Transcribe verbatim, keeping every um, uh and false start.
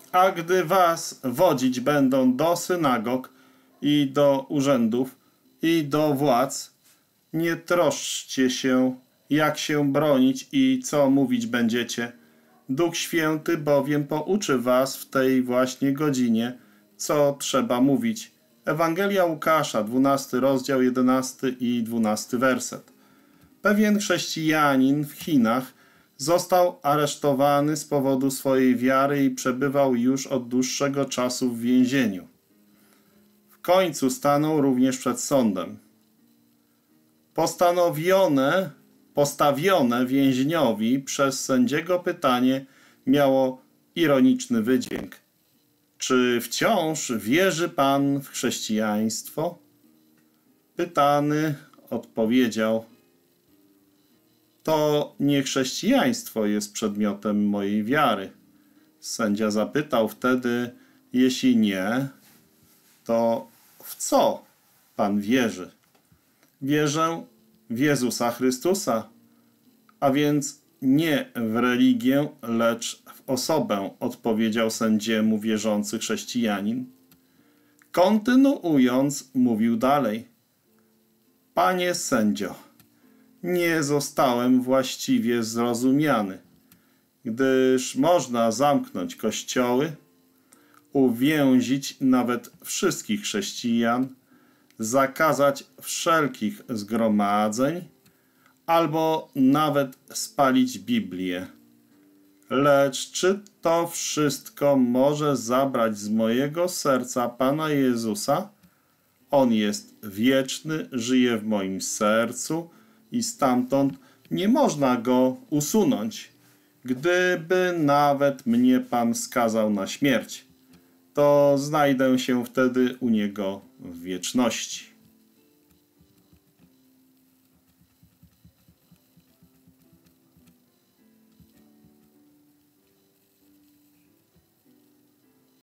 A gdy was wodzić będą do synagog i do urzędów i do władz, nie troszczcie się, jak się bronić i co mówić będziecie. Duch Święty bowiem pouczy was w tej właśnie godzinie, co trzeba mówić. Ewangelia Łukasza, dwunasty rozdział, jedenasty i dwunasty werset. Pewien chrześcijanin w Chinach został aresztowany z powodu swojej wiary i przebywał już od dłuższego czasu w więzieniu. W końcu stanął również przed sądem. Postanowione, postawione więźniowi przez sędziego pytanie miało ironiczny wydźwięk. Czy wciąż wierzy pan w chrześcijaństwo? Pytany odpowiedział: to nie chrześcijaństwo jest przedmiotem mojej wiary. Sędzia zapytał wtedy: jeśli nie, to w co pan wierzy? Wierzę w Jezusa Chrystusa, a więc nie w religię, lecz w osobę, odpowiedział sędziemu wierzący chrześcijanin. Kontynuując, mówił dalej: panie sędzio, nie zostałem właściwie zrozumiany, gdyż można zamknąć kościoły, uwięzić nawet wszystkich chrześcijan, zakazać wszelkich zgromadzeń albo nawet spalić Biblię. Lecz czy to wszystko może zabrać z mojego serca Pana Jezusa? On jest wieczny, żyje w moim sercu i stamtąd nie można go usunąć. Gdyby nawet mnie Pan skazał na śmierć, to znajdę się wtedy u Niego w wieczności.